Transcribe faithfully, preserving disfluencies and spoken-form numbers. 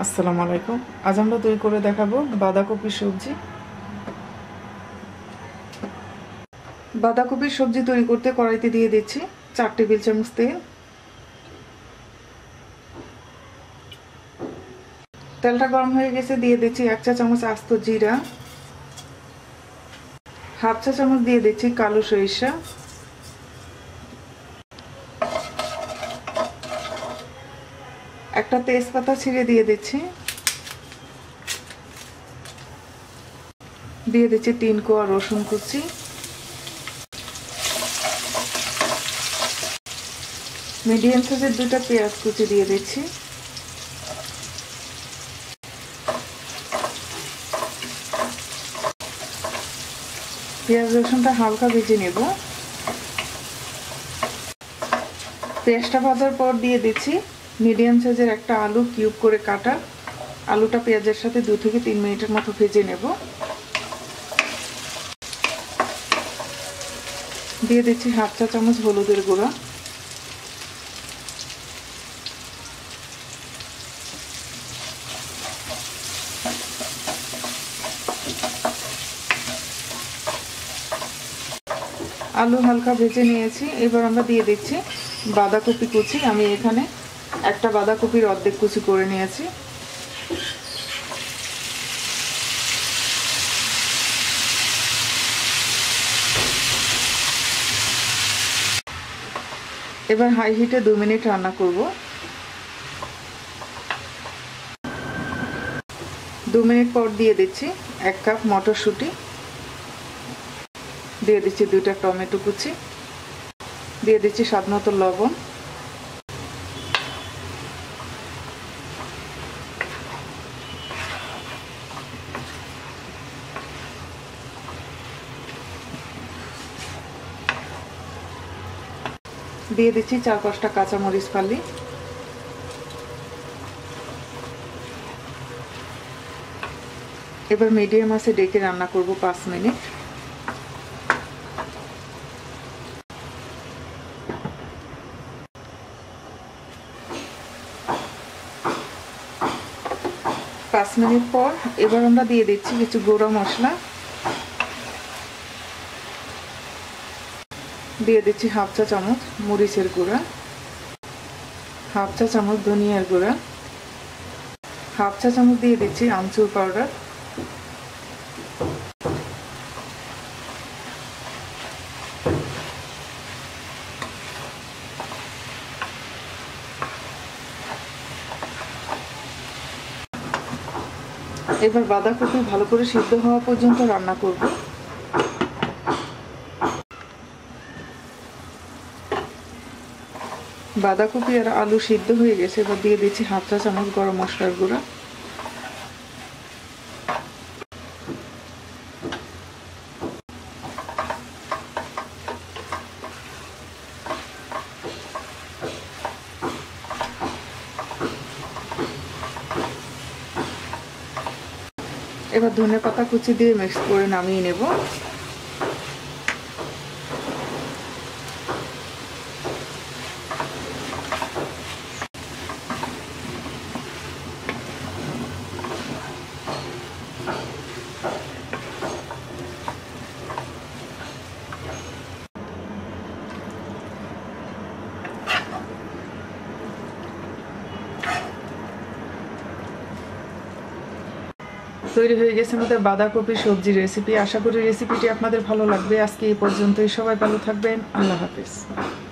আসসালামু আলাইকুম। আজ আমরা তৈরি করে দেখাবো বাঁধাকপির সবজি। বাঁধাকপির সবজি তৈরি করতে কড়াইতে দিয়ে দিচ্ছি চার টেবিল চামচ তেল। তেলটা গরম হয়ে গেছে, দিয়ে দিচ্ছি এক চা চামচ আস্ত জিরা, হাফ চা চামচ দিয়ে দিচ্ছি কালো সরিষা, একটা তেজপাতা ছিঁড়ে দিয়ে দিচ্ছি, দিয়ে দিচ্ছি তিন কোয়া রসুন কুচি, মিডিয়াম সাইজের দুটা পেঁয়াজ কুচি দিয়ে দিচ্ছি, পেঁয়াজ রসুনটা হালকা ভেজে নেব। পেঁয়াজটা ভাজার পর দিয়ে দিচ্ছি মিডিয়াম সাইজের একটা আলু কিউব করে কাটা। আলুটা পেঁয়াজের সাথে দু থেকে তিন মিনিটের মতো ভেজে নেব। দিয়ে দিচ্ছি হাফ চা চামচ হলুদের গুঁড়া, আলু হালকা ভেজে নিয়েছি। এবার আমরা দিয়ে দিচ্ছি বাঁধাকপি কুচি। আমি এখানে একটা বাঁধাকপির অর্ধেক কুচি করে নিয়েছি। এবার হাই হিটে দু মিনিট রান্না করব। দু মিনিট পর দিয়ে দিচ্ছি এক কাপ মটরশুঁটি, দিয়ে দিচ্ছি দুইটা টমেটো কুচি, দিয়ে দিচ্ছি স্বাদ মতো লবণ, দিয়ে দিচ্ছি চার পাঁচটা কাঁচামরিচ ফালি। এবার মিডিয়াম আঁচে ডেকে রান্না করব পাঁচ মিনিট। পাঁচ মিনিট পর এবার আমরা দিয়ে দিচ্ছি কিছু গুঁড়ো মশলা, দিয়ে দিচ্ছি হাফ চা চামচ মরিচের গুঁড়া, হাফ চা চামচ ধনিয়ার গুঁড়া, হাফ চা চামচ দিয়ে দিচ্ছি আমচুর পাউডার, এবার বাঁধাকপি ভালো করে সিদ্ধ হওয়া পর্যন্ত রান্না করব। বাঁধাকপি আর আলু সিদ্ধ হয়ে গেছে। এবার দিয়ে দিচ্ছি হাফ চা চামচ গরম মশলার গুঁড়া, এবার ধনে পাতা কুচি দিয়ে মিক্স করে নামিয়ে নেব। তৈরি হয়ে গেছে আমাদের বাঁধাকপি সবজি রেসিপি। আশা করি রেসিপিটি আপনাদের ভালো লাগবে। আজকে এই পর্যন্তই। সবাই ভালো থাকবেন। আল্লাহ হাফেজ।